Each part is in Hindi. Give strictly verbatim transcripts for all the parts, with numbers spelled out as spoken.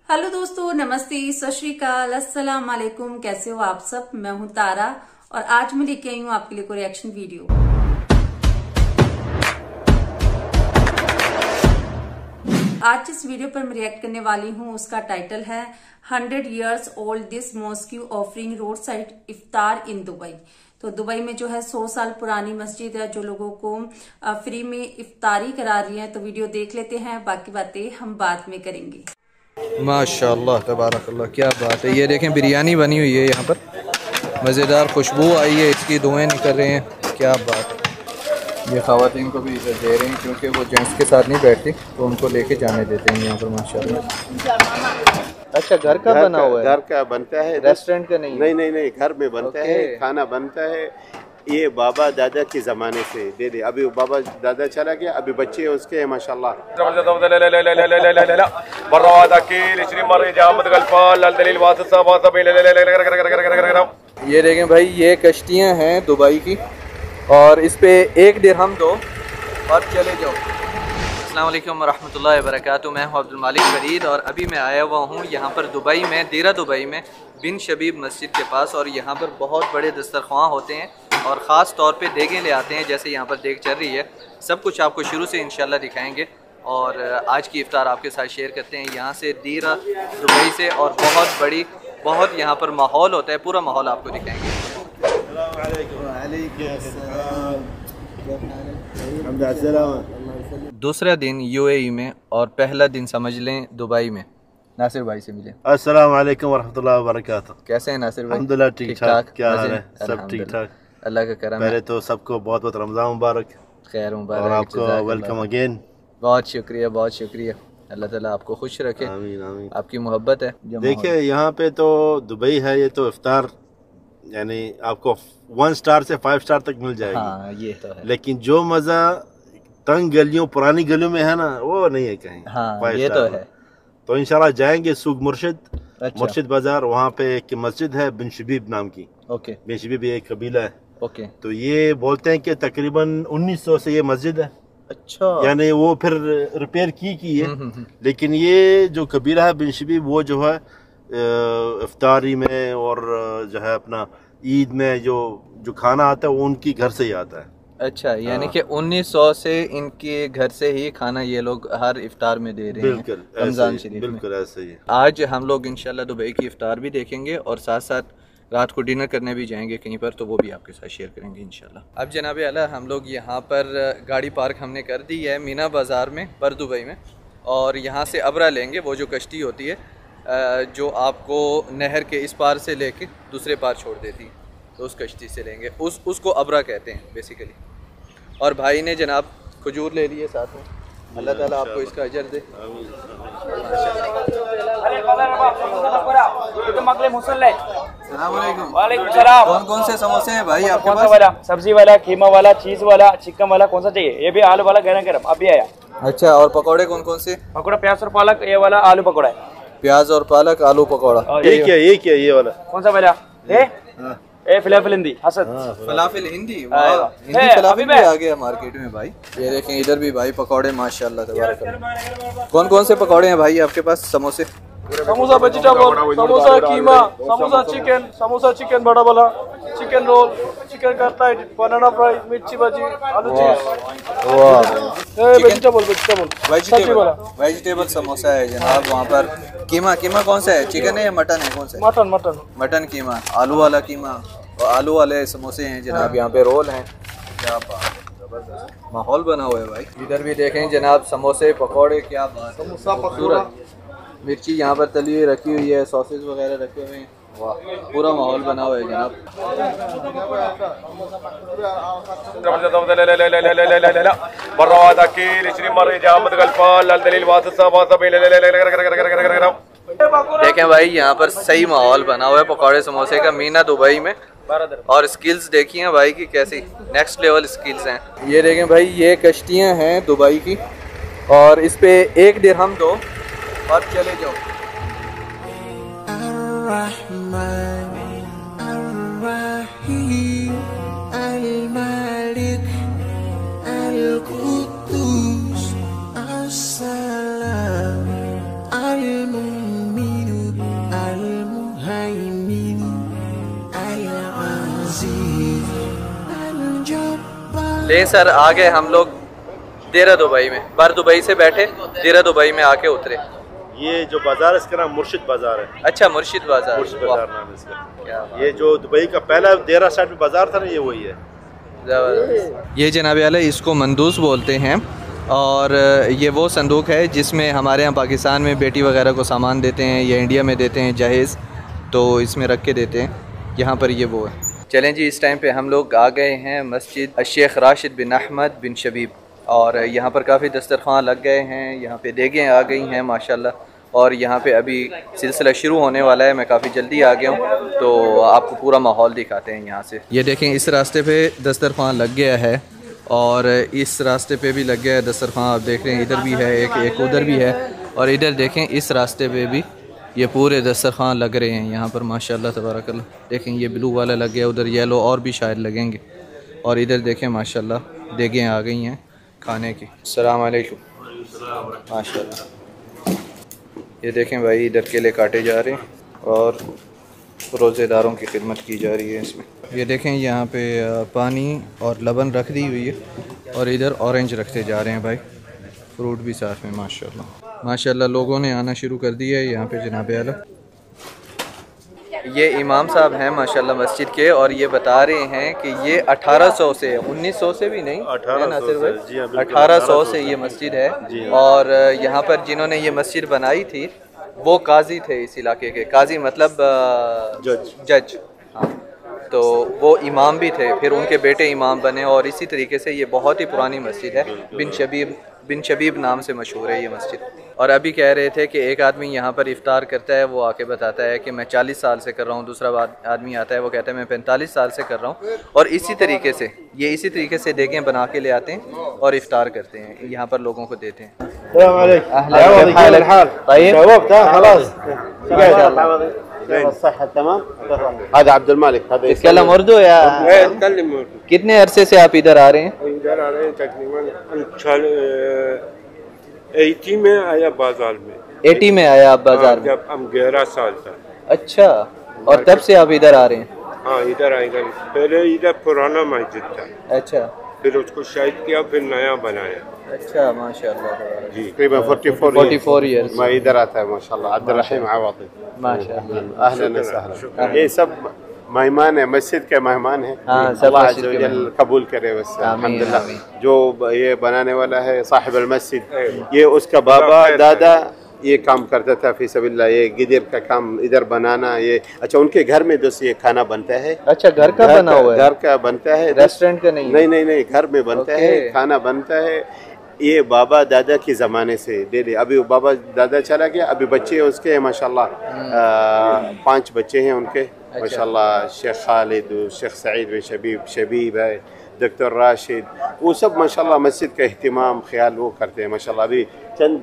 हेलो दोस्तों, नमस्ते, सत श्री अकाल, अस्सलाम वालेकुम। कैसे हो आप सब? मैं हूं तारा और आज मैं लेके आई हूं आपके लिए कोई रिएक्शन वीडियो। आज जिस वीडियो पर मैं रिएक्ट करने वाली हूं उसका टाइटल है hundred years old this mosque offering roadside iftar in Dubai. तो दुबई में जो है सौ साल पुरानी मस्जिद है जो लोगों को फ्री में इफ्तारी करा रही है। तो वीडियो देख लेते हैं, बाकी बातें हम बाद में करेंगे। माशाल्लाह तबारकल्लाह, क्या बात है। ये देखें बिरयानी बनी हुई है यहाँ पर, मज़ेदार खुशबू आई है, इसकी दुआएं निकल रहे हैं, क्या बात है। ये ख़वातीन को भी इधर दे रहे हैं क्योंकि वो जेंट्स के साथ नहीं बैठती तो उनको लेके जाने देते हैं यहाँ पर माशाल्लाह। अच्छा, घर का घर बना हुआ है? घर का बनता है, रेस्टोरेंट का नहीं? नहीं नहीं नहीं, घर में बनता है, खाना बनता है। ये बाबा दादा के ज़माने से दे दे, अभी बाबा दादा चला गया, अभी बच्चे उसके माशाल्लाह। ये देखें भाई, ये कश्तियाँ हैं दुबई की और इस पे एक दिरहम दो और चले जाओ। अस्सलाम वालेकुम रहमतुल्लाहि व बरकातुहू। मैं हूं अब्दुल मालिक फरीद और अभी मैं आया हुआ हूं यहाँ पर दुबई में, देरा दुबई में बिन शबीब मस्जिद के पास। और यहाँ पर बहुत बड़े दस्तरख्वां होते हैं और ख़ास तौर पे देगें ले आते हैं, जैसे यहाँ पर देग चल रही है। सब कुछ आपको शुरू से इंशाल्लाह दिखाएंगे और आज की इफ्तार आपके साथ शेयर करते हैं यहाँ से देरा दुबई से। और बहुत बड़ी बहुत यहाँ पर माहौल होता है, पूरा माहौल आपको दिखाएंगे। दूसरा दिन यूएई में और पहला दिन समझ लें दुबई में। नासिर भाई से मिले। अस्सलाम वालेकुम वरहमतुल्लाहि वबरकातुहू। कैसे हैं नासिर भाई? अल्हम्दुलिल्लाह ठीक ठाक। क्या हाल है? सब ठीक ठाक, अल्लाह का करम है। पहले तो सबको बहुत बहुत रमज़ान मुबारक। खैर मुबारक और आपको वेलकम अगेन। बहुत शुक्रिया, बहुत शुक्रिया। अल्लाह ताला आपको खुश रखे। आमीन आमीन। आपकी मोहब्बत है। देखिए यहाँ पे तो दुबई है, ये तो इफ्तार यानी आपको वन स्टार से फाइव स्टार तक मिल जाएगी। हाँ, ये तो है। लेकिन जो मज़ा तंग गलियों पुरानी गलियों में है ना, वो नहीं है कहीं। हाँ, ये तो है। तो इंशाल्लाह जाएंगे सूक मुर्शिद। अच्छा। मुर्शिद बाजार, वहाँ पे एक मस्जिद है बिन शबीब नाम की। ओके। बिन शबीब एक कबीला है। ओके। तो ये बोलते हैं कि तकरीबन उन्नीस सौ से ये मस्जिद है। अच्छा। यानी वो फिर रिपेयर की की है। लेकिन ये जो कबीला है बिन शबीब, वो जो है इफ्तारी में और जो है अपना ईद में जो जो खाना आता है वो उनकी घर से ही आता है। अच्छा, यानी कि उन्नीस सौ से इनके घर से ही खाना ये लोग हर इफ्तार में दे रहे हैं। बिल्कुल रमजान शरीफ में। बिल्कुल ऐसे ही। आज हम लोग इंशाल्लाह दुबई की इफ्तार भी देखेंगे और साथ साथ रात को डिनर करने भी जाएंगे कहीं पर, तो वो भी आपके साथ शेयर करेंगे इंशाल्लाह। अब जनाब आला, हम लोग यहाँ पर गाड़ी पार्क हमने कर दी है मीना बाज़ार में पर दुबई में, और यहाँ से अबरा लेंगे, वो जो कश्ती होती है जो आपको नहर के इस पार से लेके दूसरे पार छोड़ देती है, तो उस कश्ती से लेंगे, उस उसको अबरा कहते हैं बेसिकली। और भाई ने जनाब खजूर ले लिए साथ में, अल्लाह ताला आपको इसका अजर दे। कौन कौन से समोसे हैं भाई आपके पास? वाला सब्जी वाला, कीमा वाला, चीज वाला, चिकन वाला, कौन सा चाहिए? ये भी आलू वाला गरम गरम अभी आया। अच्छा, और पकौड़े कौन कौन से? पकौड़ा प्याज और पालक, ये वाला आलू पकौड़ा है। प्याज और पालक आलू पकौड़ा। ये क्या ये क्या ये वाला कौन सा वाला? ए ए फलाफल हिंदी हसद। फलाफल हिंदी, हिंदी फलाफल भी आ गया मार्केट में भाई। ये देखें इधर भी भाई पकौड़े माशाल्लाह तबारक। कौन कौन से पकौड़े हैं भाई आपके पास? समोसे, samosa vegetable, samosa keema, samosa chicken, samosa chicken बड़ा वाला, chicken roll, chicken cutlet, banana fry, mirchi bhaji, aloo cheese. वाह, vegetable vegetable vegetable vegetable samosa है जनाब वहाँ पर। कीमा, कीमा कौन सा है? चिकन है या मटन है? कौन सा? मटन मटन मटन कीमा, आलू वाला कीमा और आलू वाले समोसे हैं जनाब। यहाँ पे रोल हैं। क्या बात है, जबरदस्त माहौल बना हुआ है भाई। इधर भी देखें जनाब समोसे पकौड़े, क्या बात है, समोसा पकौड़ा, मिर्ची यहाँ पर तली हुई रखी हुई है, सॉसेज वगैरह रखे हुए हैं। वाह, पूरा माहौल बना हुआ है जनाब। देखें भाई यहाँ पर सही माहौल बना हुआ है पकौड़े समोसे का मीना दुबई में। और स्किल्स देखिए भाई की कैसी नेक्स्ट लेवल स्किल्स हैं। ये देखें भाई, ये कश्तियाँ हैं दुबई की और इस पे एक दिरहम दो और चले जाओ। Al-Quddus, As-Salam, Al-Mu'min ले सर आ गए हम लोग देरा दुबई में। बार दुबई से बैठे देरा दुबई में आके उतरे। ये जो बाजार है इसका नाम मुर्शिद बाजार है। अच्छा मुर्शिद बाजार, मुर्शिद बाजार नाम है इसका। ये जो दुबई का पहला देरा साइड में बाजार था ना, ये वही है। ये जनाब आला इसको मंदूस बोलते हैं और ये वो संदूक है जिसमें हमारे यहाँ पाकिस्तान में बेटी वगैरह को सामान देते हैं या इंडिया में देते हैं जहेज़, तो इसमें रख के देते हैं। यहाँ पर ये वो है। चलें जी, इस टाइम पे हम लोग आ गए हैं मस्जिद शेख राशिद बिन अहमद बिन शबीब और यहाँ पर काफ़ी दस्तरखान लग गए हैं। यहाँ पे देगें आ गई हैं माशाल्लाह और यहाँ पे अभी सिलसिला शुरू होने वाला है। मैं काफ़ी जल्दी आ गया हूँ तो आपको पूरा माहौल दिखाते हैं यहाँ से। ये देखें इस रास्ते पे दस्तरखान लग गया है और इस रास्ते पे भी लग गया है दस्तरखान। आप देख रहे हैं इधर भी है एक, एक उधर भी है और इधर देखें इस रास्ते पे भी ये पूरे दस्तरखान लग रहे हैं यहाँ पर माशाल्लाह तबारकल्लाह। देखें ये ब्लू वाला लग गया, उधर येलो और भी शायद लगेंगे और इधर देखें माशाल्लाह देगें आ गई हैं खाने की। अस्सलाम वालेकुम माशाल्लाह। ये देखें भाई इधर केले काटे जा रहे हैं और रोज़ेदारों की खिदमत की जा रही है इसमें। ये देखें यहाँ पे पानी और लबन रख दी हुई है और इधर ऑरेंज रखते जा रहे हैं भाई, फ्रूट भी साथ में माशाल्लाह। माशाल्लाह लोगों ने आना शुरू कर दिया है यहाँ पे जनाब आला। ये इमाम साहब हैं माशाल्लाह मस्जिद के और ये बता रहे हैं कि ये अठारह सौ से उन्नीस सौ से भी नहीं, अठारह सौ से ये मस्जिद है और यहाँ पर जिन्होंने ये मस्जिद बनाई थी वो काजी थे इस इलाके के। काजी मतलब जज जज हाँ, तो वो इमाम भी थे, फिर उनके बेटे इमाम बने और इसी तरीके से ये बहुत ही पुरानी मस्जिद है। बिन शबीब बिन शबीब नाम से मशहूर है ये मस्जिद। और अभी कह रहे थे कि एक आदमी यहाँ पर इफ्तार करता है, वो आके बताता है कि मैं चालीस साल से कर रहा हूँ। दूसरा आदमी आता है वो कहता है मैं पैंतालीस साल से कर रहा हूँ। और इसी तरीके से ये इसी तरीके से देगें बना के ले आते हैं और इफ्तार करते हैं, यहाँ पर लोगों को देते हैं। उर्दू या कितने अरसे से आप इधर आ रहे हैं? इधर आ रहे हैं तकरीबन एटी में आया बाजार में। एटी में आया आप बाजार में? जब हम ग्यारह साल था। अच्छा, और तब से आप इधर आ रहे हैं? हाँ इधर आएगा। पहले इधर पुराना मस्जिद था। अच्छा, फिर उसको शायद किया, फिर नया बनाया। अच्छा माशाल्लाह जी। तकरीबन चौवालीस इयर्स मैं इधर आता है माशाल्लाह। अब्दुल रहीम आवादी माशाल्लाह। अहलन व सहलन। ये सब मेहमान है, मस्जिद के मेहमान है। अल्लाह अज़्ज़ व जल कबूल करे बस अल्हम्दुलिल्लाह। जो ये बनाने वाला है साहिब अल मस्जिद, ये उसका बाबा दादा ये काम करता था फी सबिल्लाह। ये गिदर का काम इधर बनाना ये। अच्छा, उनके घर में दोस्त ये खाना बनता है। अच्छा, घर का बना हुआ है? घर का बनता है, रेस्टोरेंट का नहीं? नहीं नहीं नहीं, घर में बनता है, खाना बनता है। ये बाबा दादा के ज़माने से डेली। अभी बाबा दादा चला गया, अभी बच्चे उसके माशाल्लाह पांच बच्चे हैं उनके। अच्छा। माशाल्लाह शेख खालिद, शेख सईद बिन शबीब, शबीब है, डॉक्टर राशिद, वो सब माशाल्लाह मस्जिद का अहतमाम ख्याल वो करते हैं माशाल्लाह। अभी चंद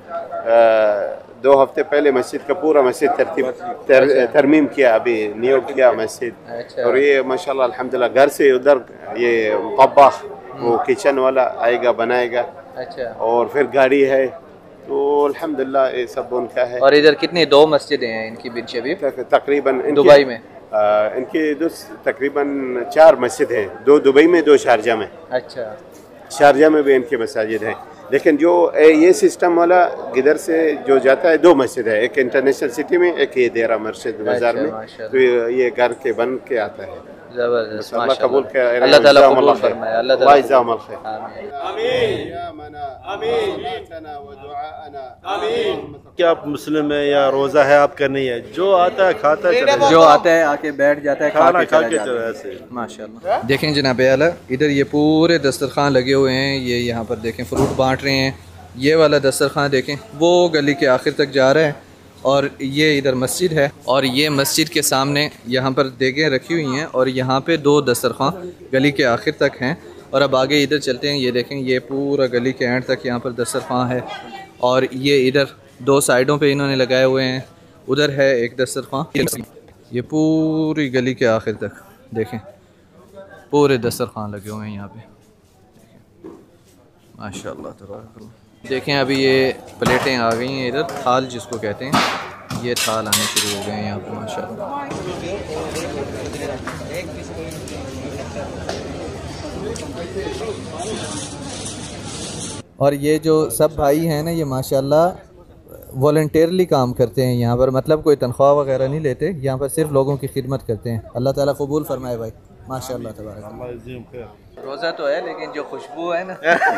दो हफ्ते पहले मस्जिद का पूरा मस्जिद तरतीब तर, तरमीम किया, अभी न्यू किया मस्जिद। अच्छा। और ये माशाल्लाह अल्हम्दुलिल्लाह घर से उधर ये तब्बाख वो किचन वाला आएगा बनाएगा। अच्छा। और फिर गाड़ी है, तो अल्हम्दुलिल्लाह ये सब उनका है। और इधर कितनी दो मस्जिदें हैं इनकी बिन शबीब? तकरीबन दुबई में आ, इनके दो तकरीबन चार मस्जिद हैं, दो दुबई में दो शारजा में। अच्छा, शारजा में भी इनके मसाजिद हैं। लेकिन जो ये सिस्टम वाला इधर से जो जाता है दो मस्जिद है, एक इंटरनेशनल सिटी में, एक ये देरा मस्जिद बाजार में। तो ये घर के बन के आता है। जबरदस्त, अल्लाह कबूल करे, अल्लाह ताला कबूल फरमाए, अल्लाह ताला इज़ाम खैर। आमीन या मना आमीन लना व दुआना आमीन। क्या आप मुस्लिम है या रोजा है आपका नहीं है, जो आता है खाता है, जो आता है आके बैठ जाता है, खाना खा के चला जाता है माशाल्लाह। देखें जनाब आला, इधर ये पूरे दस्तरखान लगे हुए हैं। ये यहाँ पर देखें फ्रूट बांट रहे हैं। ये वाला दस्तरखान देखें वो गली के आखिर तक जा रहा है और ये इधर मस्जिद है और ये मस्जिद के सामने यहाँ पर देगें रखी हुई हैं और यहाँ पे दो दस्तरखान गली के आखिर तक हैं। और अब आगे इधर चलते हैं। ये देखें ये पूरा गली के एंड तक यहाँ पर दस्तरखान है और ये इधर दो साइडों पे इन्होंने लगाए हुए हैं। उधर है एक दस्तरखान, ये पूरी गली के आखिर तक देखें पूरे दस्तरखान लगे हुए हैं यहाँ पे माशाल्लाह तबारकल्लाह। देखें अभी ये प्लेटें आ गई हैं, इधर थाल जिसको कहते हैं, ये थाल आने शुरू हो गए हैं यहाँ पे माशाल्लाह। और ये जो सब भाई हैं ना, ये माशाल्लाह वॉलंटियरली काम करते हैं यहाँ पर, मतलब कोई तनख्वाह वगैरह नहीं लेते, यहाँ पर सिर्फ लोगों की खिदमत करते हैं। अल्लाह ताला कबूल फरमाए भाई, माशाल्लाह तबारक। रोज़ा तो है लेकिन जो खुशबू है ना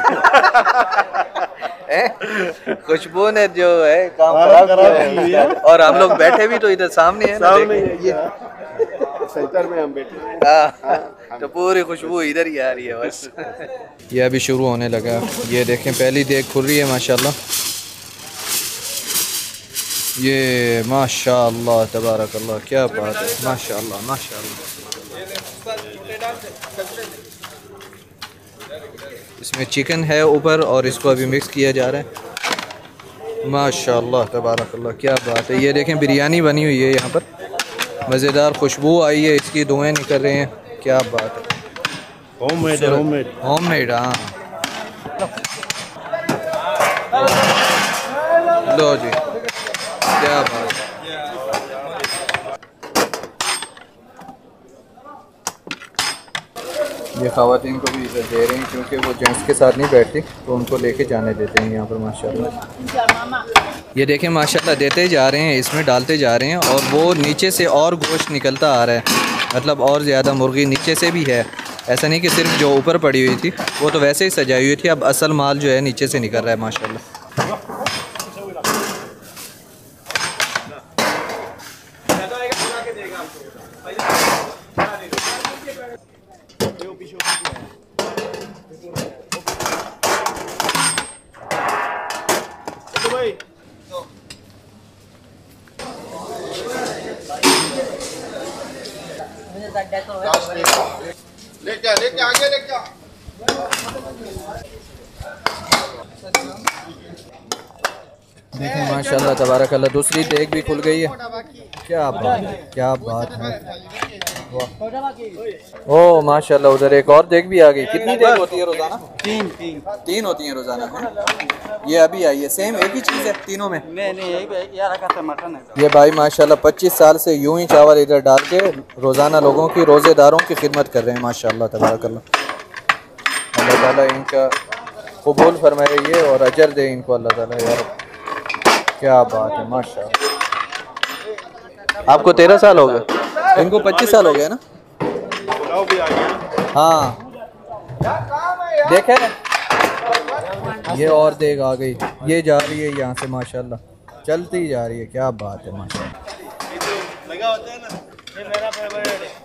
खुशबू ने जो है काम खराब किया है। और हम लोग बैठे भी तो इधर सामने है ना, ये सेंटर में हम बैठे, तो पूरी खुशबू इधर ही आ रही है बस। ये अभी शुरू होने लगा, ये देखें पहली देख खुल रही है माशाल्लाह। ये माशाल्लाह तबारक अल्लाह, क्या बात है, माशाल्लाह माशाल्लाह। इसमें चिकन है ऊपर और इसको अभी मिक्स किया जा रहा है। माशाल्लाह तबारक अल्लाह, क्या बात है। ये देखें बिरयानी बनी हुई है यहाँ पर, मज़ेदार खुशबू आई है, इसकी धुएँ निकल रहे हैं, क्या बात है। होममेड है, होममेड होममेड हाँ। लो जी, क्या बात है। ये ख़वातीन को भी इधर दे रहे हैं क्योंकि वो जेंट्स के साथ नहीं बैठती, तो उनको लेके जाने देते हैं यहाँ पर माशाल्लाह। ये देखें माशाल्लाह देते जा रहे हैं, इसमें डालते जा रहे हैं और वो नीचे से और गोश्त निकलता आ रहा है, मतलब और ज़्यादा मुर्गी नीचे से भी है। ऐसा नहीं कि सिर्फ जो ऊपर पड़ी हुई थी वो तो वैसे ही सजाई हुई थी, अब असल माल जो है नीचे से निकल रहा है माशाल्लाह। लेके लेके आगे लेके देखें माशाल्लाह तबारक अल्लाह, दूसरी देग भी खुल गई है, क्या बात है, क्या बात है। ओ माशाल्लाह, उधर एक और देग भी आ गई। कितनी देग होती है रोजाना? तीन तीन तीन होती हैं रोजाना है। ये अभी आई है, सेम एक ही चीज़ है तीनों में? नहीं नहीं, यार का मटन है। ये भाई माशाल्लाह पच्चीस साल से यूं ही चावल इधर डाल के रोज़ाना लोगों की, रोज़ेदारों की खिदमत कर रहे हैं माशाल्लाह तबारक अल्लाह। अल्लाह ताला इनका कबूल फरमाइए और अजर दे इनको अल्लाह ताला यार, क्या बात है माशाल्लाह। आपको तेरह साल हो गए, इनको पच्चीस साल हो गए ना? हाँ देखे, ये और देग आ गई, ये जा रही है यहाँ से माशाल्लाह, चलती जा रही है, क्या बात है माशाल्लाह। लगा होता है ना, ये मेरा फेवरेट है।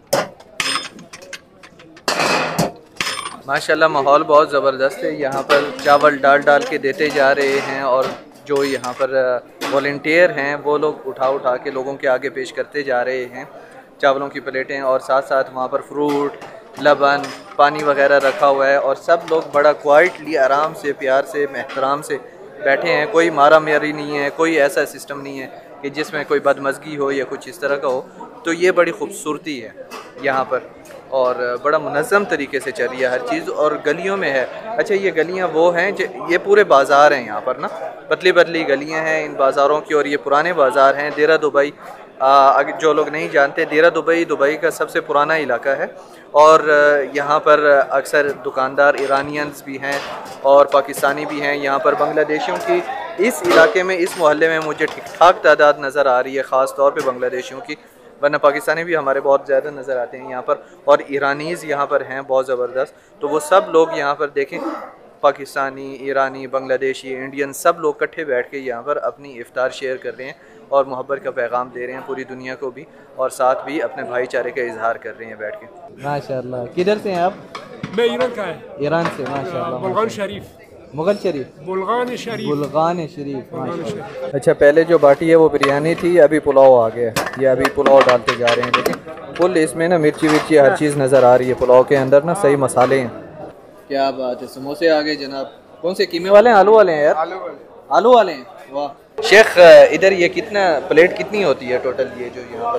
माशाल्लाह माहौल बहुत ज़बरदस्त है, यहाँ पर चावल डाल डाल के देते जा रहे हैं और जो यहाँ पर वॉलंटियर हैं वो लोग उठा उठा के लोगों के आगे पेश करते जा रहे हैं चावलों की प्लेटें, और साथ साथ वहाँ पर फ्रूट, लबन, पानी वगैरह रखा हुआ है और सब लोग बड़ा क्वाइटली, आराम से, प्यार से, एहतराम से बैठे हैं। कोई मारा मारी नहीं है, कोई ऐसा सिस्टम नहीं है कि जिसमें कोई बदमज़गी हो या कुछ इस तरह का हो। तो ये बड़ी खूबसूरती है यहाँ पर और बड़ा मुनज़्ज़म तरीके से चल रही है हर चीज़, और गलियों में है। अच्छा, ये गलियाँ वो हैं, ये पूरे बाज़ार हैं यहाँ पर ना, पतली पतली गलियाँ हैं इन बाज़ारों की, और ये पुराने बाज़ार हैं। देरा दुबई, अगर जो लोग नहीं जानते, देरा दुबई दुबई का सबसे पुराना इलाका है और यहाँ पर अक्सर दुकानदार ईरानियंस भी हैं और पाकिस्तानी भी हैं। यहाँ पर बांग्लादेशियों की इस इलाके में, इस मोहल्ले में मुझे ठीक ठाक तादाद नज़र आ रही है, ख़ास तौर पे बांग्लादेशियों की, वरना पाकिस्तानी भी हमारे बहुत ज़्यादा नज़र आते हैं यहाँ पर, और ईरानीज़ यहाँ पर हैं बहुत ज़बरदस्त। तो वो सब लोग यहाँ पर देखें, पाकिस्तानी, ईरानी, बांग्लादेशी, इंडियन, सब लोग इकट्ठे बैठ के यहाँ पर अपनी इफ्तार शेयर कर रहे हैं और मोहब्बत का पैगाम दे रहे हैं पूरी दुनिया को भी, और साथ भी अपने भाईचारे का इजहार कर रहे हैं बैठ के। माशाल्लाह। किधर से हैं आप? मैं ईरान का है। ईरान से, माशाल्लाह। बुल्गान शरीफ। मुगल शरीफ? बुल्गान शरीफ। बुल्गान शरीफ, माशाल्लाह। अच्छा, पहले जो बाटी है वो बिरयानी थी, अभी पुलाव आ गया। ये अभी पुलाव डालते जा रहे हैं, लेकिन फुल इसमें ना मिर्ची विर्ची हर चीज़ नज़र आ रही है पुलाव के अंदर ना, सही मसाले हैं। क्या बात है। समोसे आ गए जनाब। कौन से, कीमे वाले हैं, आलू वाले हैं यार? आलू वाले। आलू वाले हैं, वाह। शेख, इधर ये कितना प्लेट कितनी होती है टोटल, ये जो यहाँ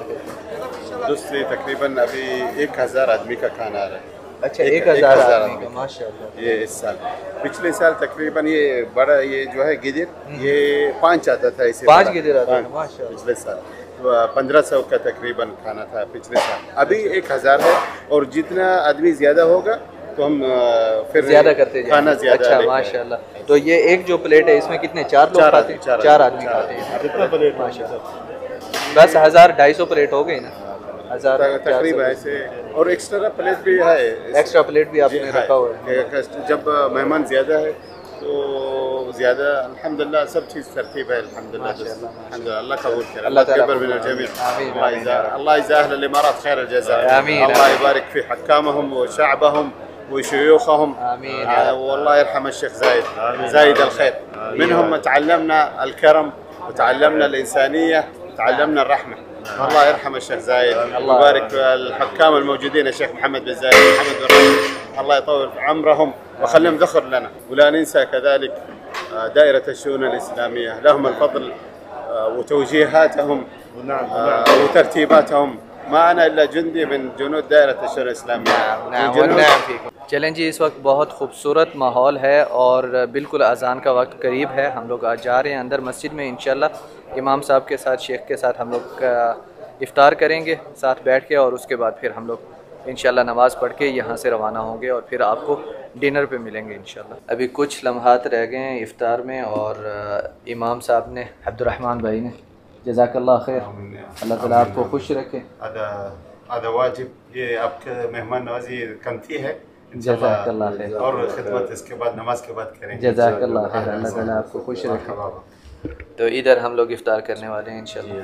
पर? दूसरी तकरीबन अभी एक हज़ार आदमी का खाना आ रहा है। अच्छा, एक हज़ार आदमी का, माशाल्लाह। ये इस साल, पिछले साल तकरीबन ये बड़ा, ये जो है गिदिर, ये पाँच आता था, इसे पाँच गिदिर आता था, माशाल्लाह। पिछले साल पंद्रह सौ का तकरीबन खाना था पिछले साल, अभी एक हज़ार है, और जितना आदमी ज़्यादा होगा तो हम फिर ज्यादा करते जाएं। खाना ज्यादा। अच्छा माशाल्लाह। तो ये एक जो प्लेट है इसमें कितने चार लोग खाते हैं? चार, चार आदमी खाते हैं। कितना प्लेट माशाल्लाह। बस हजार ढाई सौ प्लेट हो गई ना, हजार तकरीबन ऐसे। और एक्स्ट्रा प्लेट भी है, एक्स्ट्रा प्लेट भी आपने रखा हुआ है। जब मेहमान ज्यादा है तो ज्यादा अल्हम्दुलिल्लाह सब चीज़ तरतीब है अल्हम्दुलिल्लाह। अल्हम्दुलिल्लाह अल्लाह कबूल करे, अल्लाह तकबर मिन अल-जमी'। अल्लाह यज़ाहिर लिमारात खैर अल-जज़ा। अल्लाह यबारिक फी हक्कामहुम व शअबहुम व शुयूखहुम। والله يرحم الشيخ زايد زايد الخير منهم تعلمنا الكرم وتعلمنا الإنسانية وتعلمنا الرحمة. الله يرحم الشيخ زايد ويبارك في الحكام الموجودين، الشيخ محمد بن زايد محمد بن راشد، الله يطول عمرهم وخلهم ذخر لنا. ولا ننسى كذلك دائرة الشؤون الإسلامية، لهم الفضل وتوجيهاتهم وترتيباتهم. ما أنا إلا جندي من جنود دائرة الشؤون الإسلامية। चलें जी, इस वक्त बहुत खूबसूरत माहौल है और बिल्कुल अजान का वक्त करीब है। हम लोग आज जा रहे हैं अंदर मस्जिद में, इंशाल्लाह इमाम साहब के साथ, शेख के साथ हम लोग इफ्तार करेंगे साथ बैठ के, और उसके बाद फिर हम लोग इंशाल्लाह नमाज़ पढ़ के यहाँ से रवाना होंगे और फिर आपको डिनर पे मिलेंगे इंशाल्लाह। अभी कुछ लम्हात रह गए हैं इफ्तार में, और इमाम साहब ने, अब्दुर्रहमान भाई ने, जज़ाकल्लाह खैर, अल्लाह ताला आपको खुश रखे। आदा वाजिब, ये आपका मेहमान नवाजी कमती है जज़ाकल्लाह खैर, और खिदमत इसके बाद नमाज के बाद करेंगे। जज़ाकल्लाह खैर, अल्लाह ताला आपको खुश रखे। तो इधर हम लोग इफ्तार करने वाले हैं इंशाल्लाह।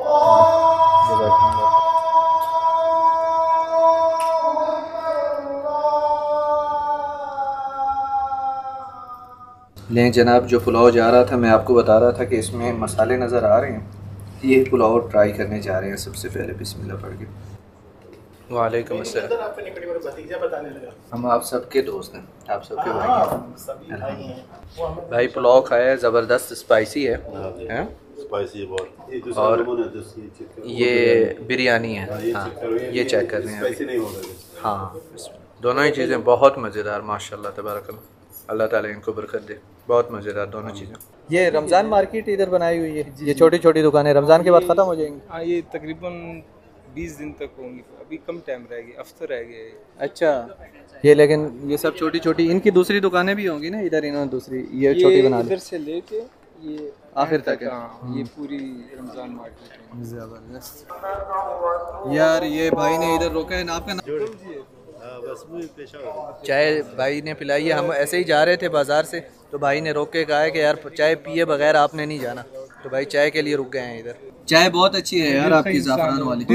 लें जनाब, जो पुलाव जा रहा था, मैं आपको बता रहा था कि इसमें मसाले नज़र आ रहे हैं। ये पुलाव ट्राई करने जा रहे हैं सबसे पहले, बिस्मिल्लाह पढ़ के। वालेकुम अस्सलाम। हम आप सबके दोस्त हैं, आप सबके भाई हैं। भाई पुलाव खाया है, ज़बरदस्त स्पाइसी है, हैं? स्पाइसी बहुत। और ये बिरयानी है। हाँ, ये चेक कर रहे हैं। हाँ, दोनों ही चीज़ें बहुत मज़ेदार, माशाल्लाह तबारकल्लाह। अल्लाह ताला इनको बरकत दे। बहुत मज़ेदार दोनों चीज़ें। ये रमज़ान मार्केट इधर बनाई हुई है, ये छोटी छोटी दुकानें रमज़ान के बाद ख़त्म हो जाएंगी। हाँ, ये तकरीबन बीस दिन तक होंगी, अभी कम टाइम रह गया, हफ्ता रह गया। अच्छा, ये लेकिन ये सब छोटी छोटी, इनकी दूसरी दुकानें भी होंगी ना इधर, इन्होंने दूसरी ये छोटी बना दी। इधर से लेके ये आखिर तक है। हाँ, ये पूरी रमज़ान मार्केट है। ज़बरदस्त यार। ये भाई ने इधर रोका है ना, आपका चाय भाई ने पिलाई है। हम ऐसे ही जा रहे थे बाज़ार से, तो भाई ने रोक के कहा है कि यार चाय पिए बगैर आपने नहीं जाना, तो भाई चाय के लिए रुक गए हैं इधर। चाय बहुत अच्छी है यार आपकी, ज़ाफ़रान वाली।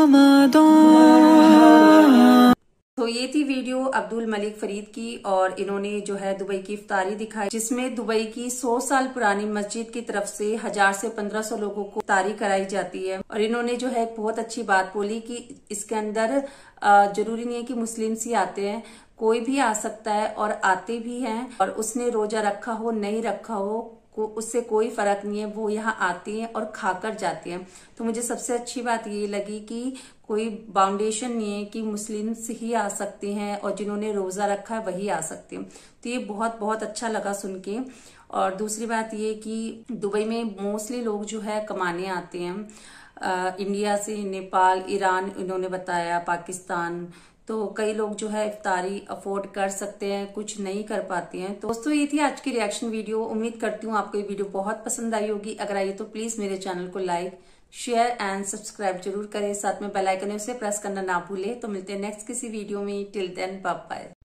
तो ये थी वीडियो अब्दुल मलिक फरीद की, और इन्होंने जो है दुबई की इफ्तारी दिखाई, जिसमें दुबई की सौ साल पुरानी मस्जिद की तरफ से हजार से पंद्रह सौ लोगों को इफ्तारी कराई जाती है। और इन्होंने जो है एक बहुत अच्छी बात बोली कि इसके अंदर जरूरी नहीं है कि मुस्लिम्स ही आते हैं, कोई भी आ सकता है, और आते भी हैं, और उसने रोजा रखा हो नहीं रखा हो को उससे कोई फर्क नहीं है, वो यहाँ आते हैं और खाकर जाते हैं। तो मुझे सबसे अच्छी बात ये लगी कि कोई बाउंडेशन नहीं है कि मुस्लिम्स ही आ सकते हैं और जिन्होंने रोजा रखा है वही आ सकते हैं। तो ये बहुत बहुत अच्छा लगा सुन के। और दूसरी बात ये कि दुबई में मोस्टली लोग जो है कमाने आते हैं, आ, इंडिया से, नेपाल, ईरान, इन्होंने बताया, पाकिस्तान। तो कई लोग जो है इफ्तारी अफोर्ड कर सकते हैं, कुछ नहीं कर पाते हैं। तो दोस्तों ये थी आज की रिएक्शन वीडियो। उम्मीद करती हूँ आपको ये वीडियो बहुत पसंद आई होगी। अगर आई तो प्लीज मेरे चैनल को लाइक, शेयर एंड सब्सक्राइब जरूर करें। साथ में बेल आइकन है उसे प्रेस करना ना भूले। तो मिलते हैं नेक्स्ट किसी वीडियो में। Till then bye bye.